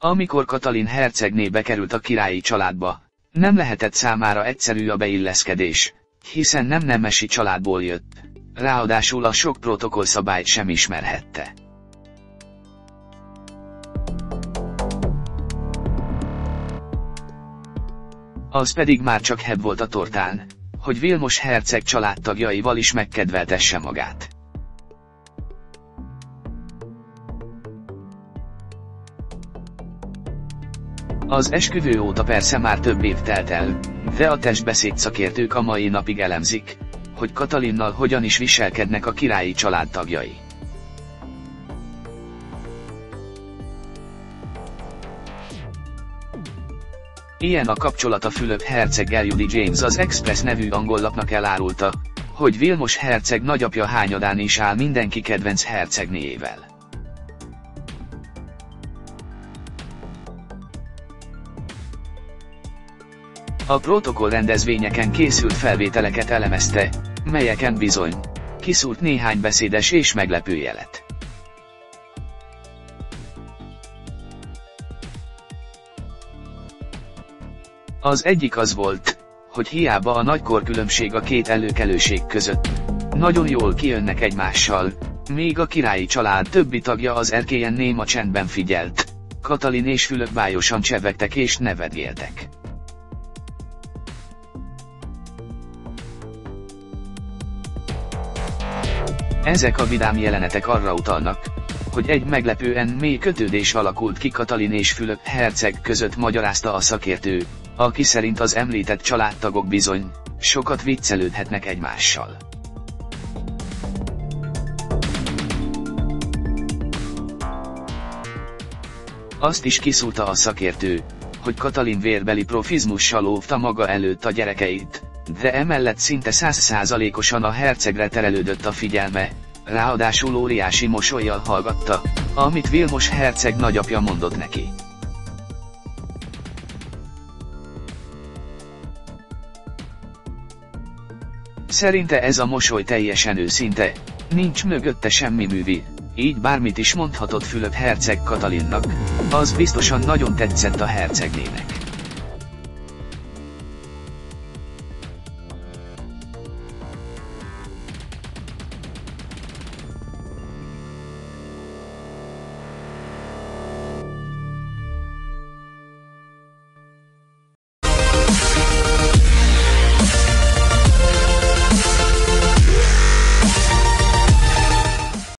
Amikor Katalin hercegné bekerült a királyi családba, nem lehetett számára egyszerű a beilleszkedés, hiszen nem nemesi családból jött, ráadásul a sok protokollszabályt sem ismerhette. Az pedig már csak hebb volt a tortán, hogy Vilmos herceg családtagjaival is megkedveltesse magát. Az esküvő óta persze már több év telt el, de a testbeszéd szakértők a mai napig elemzik, hogy Katalinnal hogyan is viselkednek a királyi család tagjai. Ilyen a kapcsolata Fülöp herceggel. Judy James az Express nevű angol lapnak elárulta, hogy Vilmos herceg nagyapja hányadán is áll mindenki kedvenc hercegnéjével. A protokoll rendezvényeken készült felvételeket elemezte, melyeken bizony kiszúrt néhány beszédes és meglepő jelet. Az egyik az volt, hogy hiába a nagykor különbség a két előkelőség között, nagyon jól kijönnek egymással, még a királyi család többi tagja az erkélyen néma csendben figyelt, Katalin és Fülöp bájosan csevegtek és nevetgéltek. Ezek a vidám jelenetek arra utalnak, hogy egy meglepően mély kötődés alakult ki Katalin és Fülöp herceg között, magyarázta a szakértő, aki szerint az említett családtagok bizony sokat viccelődhetnek egymással. Azt is kiszúrta a szakértő, hogy Katalin vérbeli profizmussal óvta maga előtt a gyerekeit, de emellett szinte 100%-osan a hercegre terelődött a figyelme, ráadásul óriási mosollyal hallgatta, amit Vilmos herceg nagyapja mondott neki. Szerinte ez a mosoly teljesen őszinte, nincs mögötte semmi művi, így bármit is mondhatott Fülöp herceg Katalinnak, az biztosan nagyon tetszett a hercegnének.